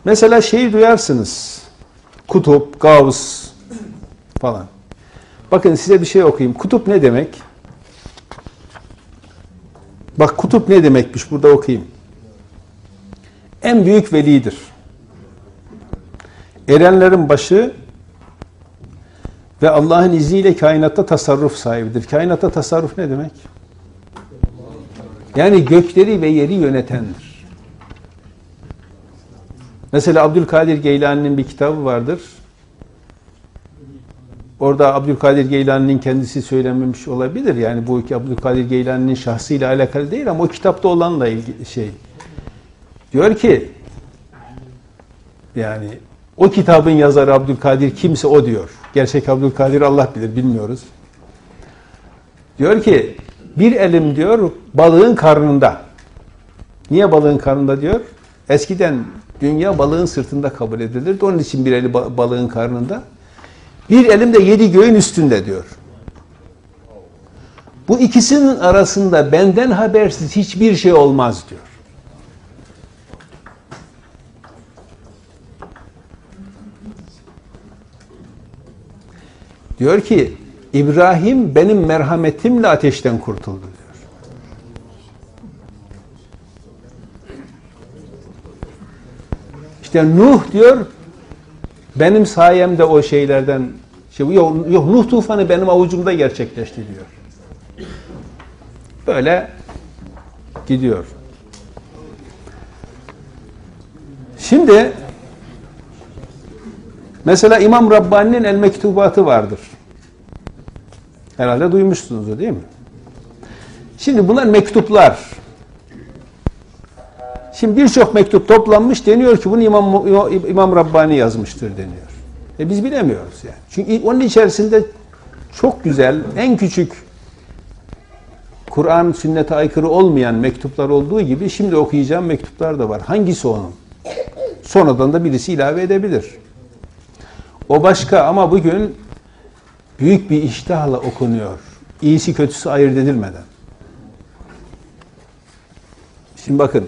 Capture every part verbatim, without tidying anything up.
Mesela şeyi duyarsınız. Kutup, Gavs falan. Bakın size bir şey okuyayım. Kutup ne demek? Bak kutup ne demekmiş? Burada okuyayım. En büyük velidir. Erenlerin başı ve Allah'ın izniyle kainatta tasarruf sahibidir. Kainatta tasarruf ne demek? Yani gökleri ve yeri yönetendir. Mesela Abdülkadir Geylani'nin bir kitabı vardır. Orada Abdülkadir Geylani'nin kendisi söylememiş olabilir. Yani bu Abdülkadir Geylani'nin şahsıyla alakalı değil ama o kitapta olanla ilgili şey. Diyor ki yani o kitabın yazarı Abdülkadir kimse o diyor. Gerçek Abdülkadir Allah bilir, bilmiyoruz. Diyor ki bir elim diyor balığın karnında. Niye balığın karnında diyor? Eskiden dünya balığın sırtında kabul edilirdi. Onun için bir eli balığın karnında. Bir elim de yedi göğün üstünde diyor. Bu ikisinin arasında benden habersiz hiçbir şey olmaz diyor. Diyor ki İbrahim benim merhametimle ateşten kurtuldu diyor. İşte Nuh diyor benim sayemde o şeylerden şey, yok, yok Nuh tufanı benim avucumda gerçekleşti diyor. Böyle gidiyor. Şimdi mesela İmam Rabbani'nin El Mektubatı vardır. Herhalde duymuşsunuz değil mi? Şimdi bunlar mektuplar. Şimdi birçok mektup toplanmış deniyor ki bunu İmam, İmam Rabbani yazmıştır deniyor. E biz bilemiyoruz yani. Çünkü onun içerisinde çok güzel, en küçük Kur'an, sünnete aykırı olmayan mektuplar olduğu gibi şimdi okuyacağım mektuplar da var. Hangisi onun? Sonradan da birisi ilave edebilir. O başka ama bugün büyük bir iştahla okunuyor. İyisi kötüsü ayırt edilmeden. Şimdi bakın.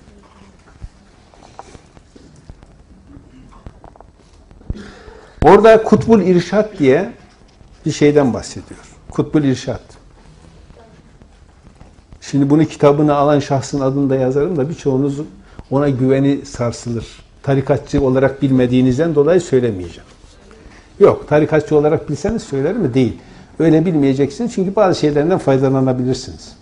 Orada Kutbul İrşad diye bir şeyden bahsediyor. Kutbul İrşad. Şimdi bunu kitabını alan şahsın adını da yazarım da birçoğunuz ona güveni sarsılır. Tarikatçı olarak bilmediğinizden dolayı söylemeyeceğim. Yok, tarikatçı olarak bilseniz söyler mi? Değil. Öyle bilmeyeceksiniz çünkü bazı şeylerden faydalanabilirsiniz.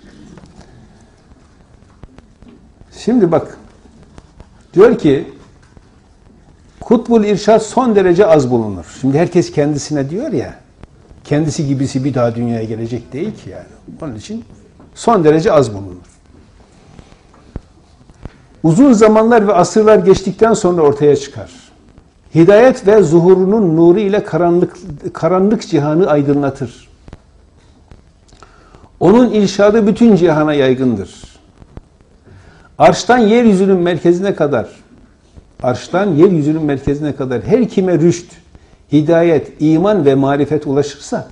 Şimdi bak, diyor ki Kutbul İrşad son derece az bulunur. Şimdi herkes kendisine diyor ya, kendisi gibisi bir daha dünyaya gelecek değil ki yani. Onun için son derece az bulunur. Uzun zamanlar ve asırlar geçtikten sonra ortaya çıkar. Hidayet ve zuhurunun nuru ile karanlık, karanlık cihanı aydınlatır. Onun irşadı bütün cihana yaygındır. Arştan yeryüzünün merkezine kadar, arştan yeryüzünün merkezine kadar her kime rüşt, hidayet, iman ve marifet ulaşırsa,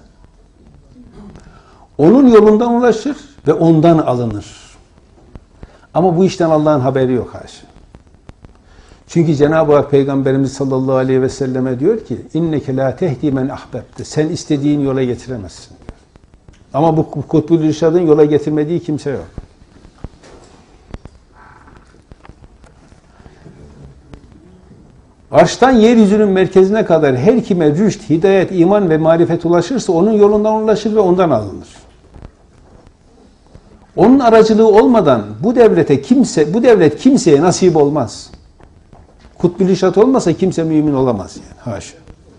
onun yolundan ulaşır ve ondan alınır. Ama bu işten Allah'ın haberi yok haşa. Çünkü Cenab-ı Hak Peygamberimiz sallallahu aleyhi ve selleme diyor ki inneke la tehdi men ahbebte. Sen istediğin yola getiremezsin. Ama bu Kutbul İrşad'ın yola getirmediği kimse yok. Arştan yeryüzünün merkezine kadar her kime rüşt, hidayet, iman ve marifet ulaşırsa onun yolundan ulaşır ve ondan alınır. Onun aracılığı olmadan bu devlete kimse, bu devlet kimseye nasip olmaz. Kutbul İrşad olmasa kimse mümin olamaz yani. Haşa.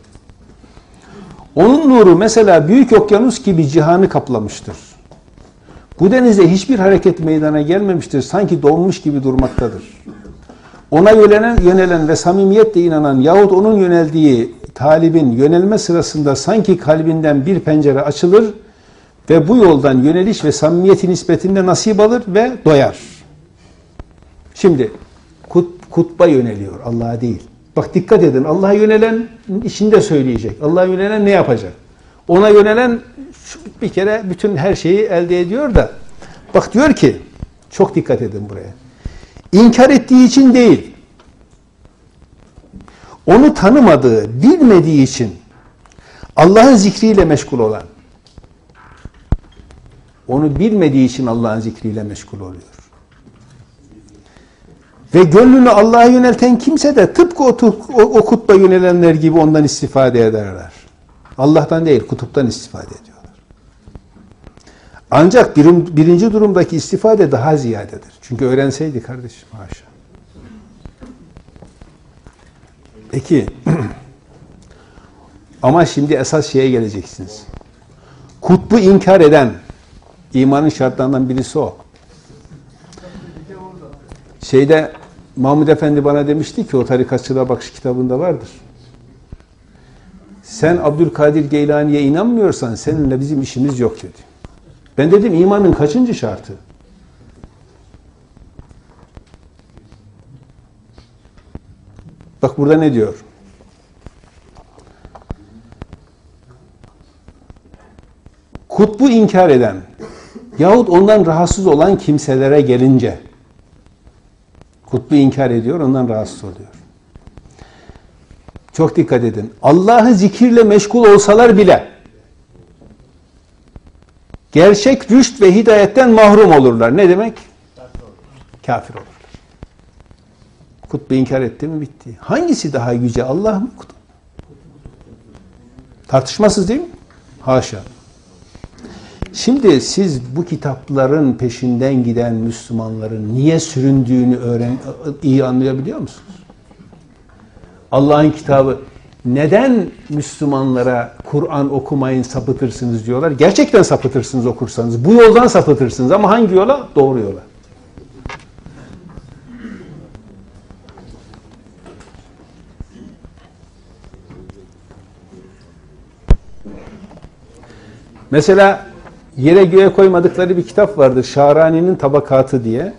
Onun nuru mesela büyük okyanus gibi cihanı kaplamıştır. Bu denizde hiçbir hareket meydana gelmemiştir. Sanki donmuş gibi durmaktadır. Ona yönelen, yönelen ve samimiyetle inanan yahut onun yöneldiği talibin yönelme sırasında sanki kalbinden bir pencere açılır ve bu yoldan yöneliş ve samimiyeti nispetinde nasip alır ve doyar. Şimdi kut, kutba yöneliyor, Allah'a değil. Bak dikkat edin, Allah'a yönelen işini de söyleyecek. Allah'a yönelen ne yapacak? Ona yönelen bir kere bütün her şeyi elde ediyor da bak diyor ki, çok dikkat edin buraya. İnkar ettiği için değil, onu tanımadığı, bilmediği için Allah'ın zikriyle meşgul olan, onu bilmediği için Allah'ın zikriyle meşgul oluyor. Ve gönlünü Allah'a yönelten kimse de tıpkı o, o, o kutba yönelenler gibi ondan istifade ederler. Allah'tan değil, kutuptan istifade ediyorlar. Ancak birim, birinci durumdaki istifade daha ziyadedir. Çünkü öğrenseydi kardeşim, haşa. Peki, ama şimdi esas şeye geleceksiniz. Kutbu inkar eden, imanın şartlarından birisi o. Şeyde, Mahmud Efendi bana demişti ki, o Tarikatçılığa Bakış kitabında vardır. Sen Abdülkadir Geylani'ye inanmıyorsan seninle bizim işimiz yok dedi. Ben dedim imanın kaçıncı şartı? Bak burada ne diyor? Kutbu inkar eden yahut ondan rahatsız olan kimselere gelince kutbu inkar ediyor, ondan rahatsız oluyor. Çok dikkat edin. Allah'ı zikirle meşgul olsalar bile gerçek rüşt ve hidayetten mahrum olurlar. Ne demek? Kafir olurlar. Kutbu inkar etti mi bitti. Hangisi daha yüce? Allah mı? Kutbu? Tartışmasız değil mi? Haşa. Şimdi siz bu kitapların peşinden giden Müslümanların niye süründüğünü öğren, iyi anlayabiliyor musunuz? Allah'ın kitabı neden Müslümanlara Kur'an okumayın sapıtırsınız diyorlar? Gerçekten sapıtırsınız okursanız. Bu yoldan sapıtırsınız ama hangi yola? Doğru yola. Mesela yere göğe koymadıkları bir kitap vardır. Şahrani'nin Tabakatı diye.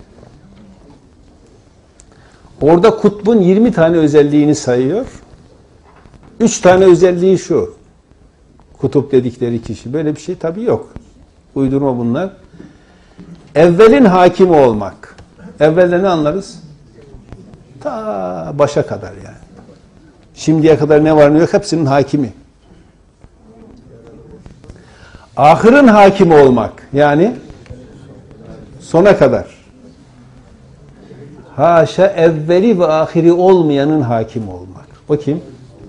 Orada kutbun yirmi tane özelliğini sayıyor. üç tane özelliği şu. Kutup dedikleri kişi. Böyle bir şey tabii yok. Uydurma bunlar. Evvelin hakimi olmak. Evvelde ne anlarız? Ta başa kadar yani. Şimdiye kadar ne var ne yok hepsinin hakimi. Ahırın hakimi olmak. Yani sona kadar. Haşa evveli ve ahiri olmayanın hakimi olmak. O kim?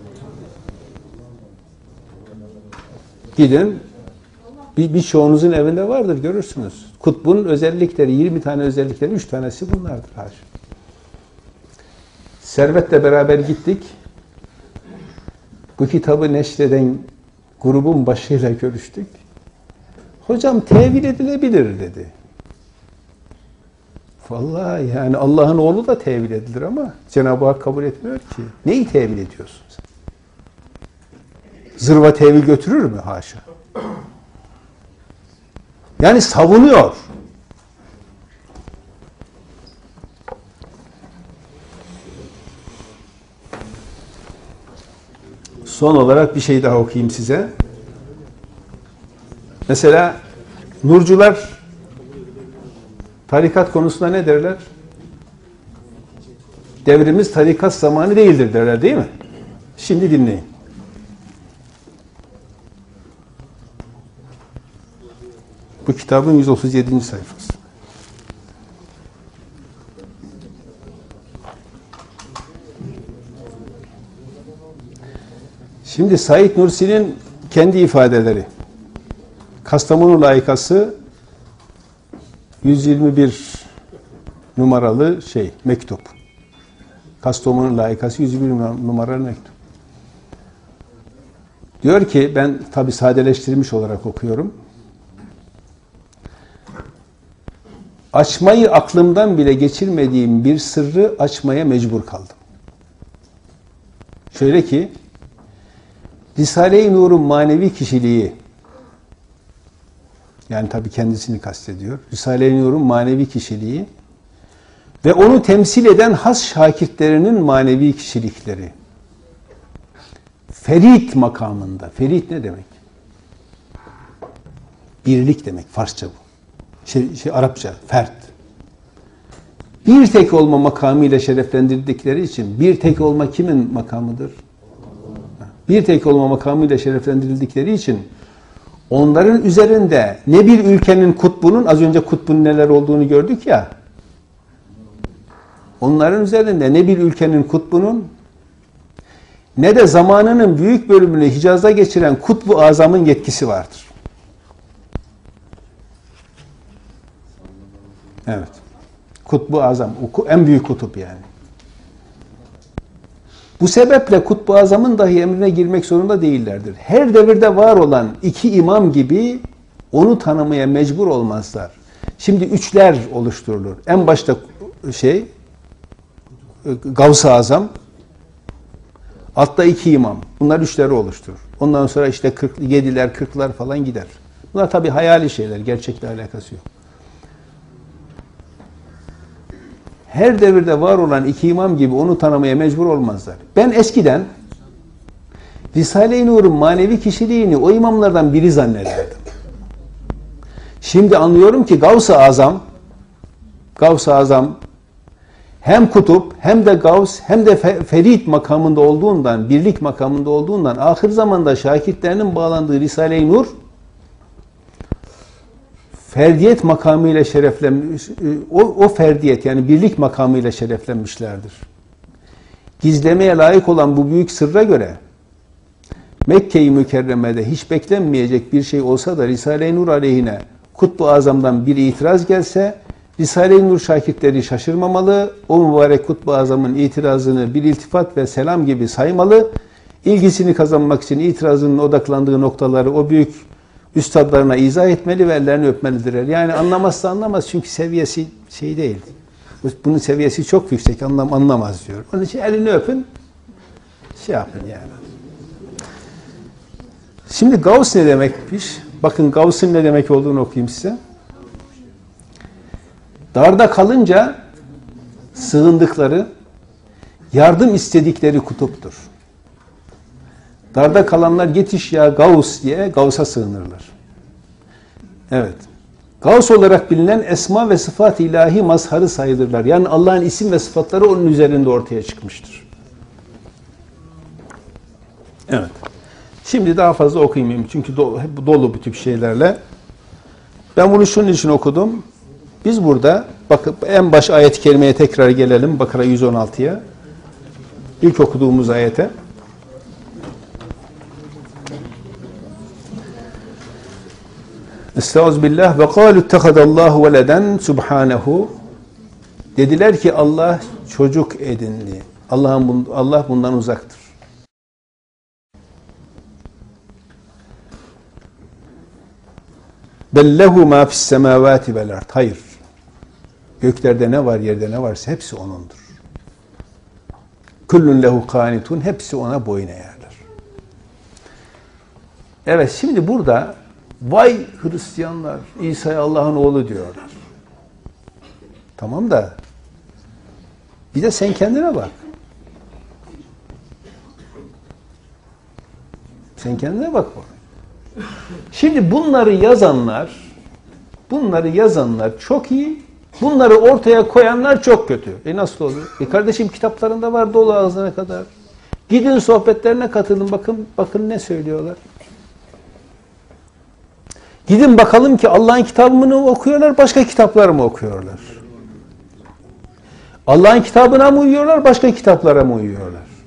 Gidin, bir, birçoğunuzun evinde vardır, görürsünüz. Kutbun özellikleri, yirmi tane özellikleri, üç tanesi bunlardır. Haşa. Servet'le beraber gittik. Bu kitabı neşreden grubun başıyla görüştük. Hocam tevil edilebilir dedi. Vallahi yani Allah'ın oğlu da tevil edilir ama Cenab-ı Hak kabul etmiyor ki. Neyi tevil ediyorsun sen? Zırva tevil götürür mü? Haşa. Yani savunuyor. Son olarak bir şey daha okuyayım size. Mesela nurcular tarikat konusunda ne derler? Devrimiz tarikat zamanı değildir derler, değil mi? Şimdi dinleyin. Bu kitabın yüz otuz yedinci sayfası. Şimdi Said Nursi'nin kendi ifadeleri. Kastamonu layıkası yüz yirmi bir numaralı şey, mektup. Kastamonu layıkası yüz yirmi bir numaralı mektup. Diyor ki, ben tabi sadeleştirilmiş olarak okuyorum. Açmayı aklımdan bile geçirmediğim bir sırrı açmaya mecbur kaldım. Şöyle ki, Risale-i Nur'un manevi kişiliği, yani tabi kendisini kastediyor, Risale-i Nur'un manevi kişiliği ve onu temsil eden has şakirtlerinin manevi kişilikleri, ferit makamında. Ferit ne demek? Birlik demek, Farsça bu. Şey, şey Arapça, fert. Bir tek olma makamıyla şereflendirdikleri için, bir tek olma kimin makamıdır? Bir tek olma makamıyla şereflendirildikleri için onların üzerinde ne bir ülkenin kutbunun, az önce kutbun neler olduğunu gördük ya, onların üzerinde ne bir ülkenin kutbunun ne de zamanının büyük bölümünü Hicaz'da geçiren Kutbu Azam'ın yetkisi vardır. Evet. Kutbu Azam, en büyük kutup yani. Bu sebeple Kutbu Azam'ın dahi emrine girmek zorunda değillerdir. Her devirde var olan iki imam gibi onu tanımaya mecbur olmazlar. Şimdi üçler oluşturulur. En başta şey, Gavs-ı Azam, altta iki imam. Bunlar üçleri oluşturur. Ondan sonra işte kırk, yediler, kırklar falan gider. Bunlar tabii hayali şeyler, gerçekle alakası yok. Her devirde var olan iki imam gibi onu tanımaya mecbur olmazlar. Ben eskiden Risale-i Nur'un manevi kişiliğini o imamlardan biri zannederdim. Şimdi anlıyorum ki Gavs-ı Azam Gavs-ı Azam hem kutup hem de Gavs hem de Ferit makamında olduğundan, birlik makamında olduğundan ahir zamanda şakirtlerinin bağlandığı Risale-i Nur ferdiyet makamıyla şereflenmiş, o, o ferdiyet yani birlik makamıyla şereflenmişlerdir. Gizlemeye layık olan bu büyük sırra göre Mekke-i Mükerreme'de hiç beklenmeyecek bir şey olsa da Risale-i Nur aleyhine Kutbu Azam'dan bir itiraz gelse Risale-i Nur şakirtleri şaşırmamalı, o mübarek Kutbu Azam'ın itirazını bir iltifat ve selam gibi saymalı, ilgisini kazanmak için itirazının odaklandığı noktaları o büyük üstadlarına izah etmeli ve ellerini öpmelidirler. Yani anlamazsa anlamaz çünkü seviyesi şey değil. Bunun seviyesi çok yüksek, anlam anlamaz diyor. Onun için elini öpün, şey yapın yani. Şimdi Gavs ne demekmiş? Bakın Gavs'ın ne demek olduğunu okuyayım size. Darda kalınca sığındıkları, yardım istedikleri kutuptur. Darda kalanlar yetiş ya Gavs diye Gavs'a sığınırlar. Evet. Gavs olarak bilinen esma ve sıfat-ı ilahi mazharı sayılırlar. Yani Allah'ın isim ve sıfatları onun üzerinde ortaya çıkmıştır. Evet. Şimdi daha fazla okuyamayayım. Çünkü dolu, hep dolu bu tip şeylerle. Ben bunu şunun için okudum. Biz burada, bakıp en baş ayet-i kerimeye tekrar gelelim. Bakara yüz on altıya. İlk okuduğumuz ayete. Estağfirullah ve kâlu ittehadallahu veleden subhanehu. Dediler ki Allah çocuk edindi. Allah'ın Allah bundan uzaktır. Bellehu ma fis semavati vel ard. Hayır. Göklerde ne var, yerde ne varsa hepsi O'nundur. Kullun lehu kanitun. Hepsi O'na boyun eğerler. Evet, şimdi burada vay Hristiyanlar, İsa'ya Allah'ın oğlu diyorlar. Tamam da bir de sen kendine bak. Sen kendine bak bak. Şimdi bunları yazanlar, bunları yazanlar çok iyi, bunları ortaya koyanlar çok kötü. E nasıl oluyor? E kardeşim kitaplarında var dolu ağzına kadar. Gidin sohbetlerine katılın, bakın bakın ne söylüyorlar. Gidin bakalım ki Allah'ın kitabını okuyorlar, başka kitapları mı okuyorlar? Allah'ın kitabına mı uyuyorlar, başka kitaplara mı uyuyorlar?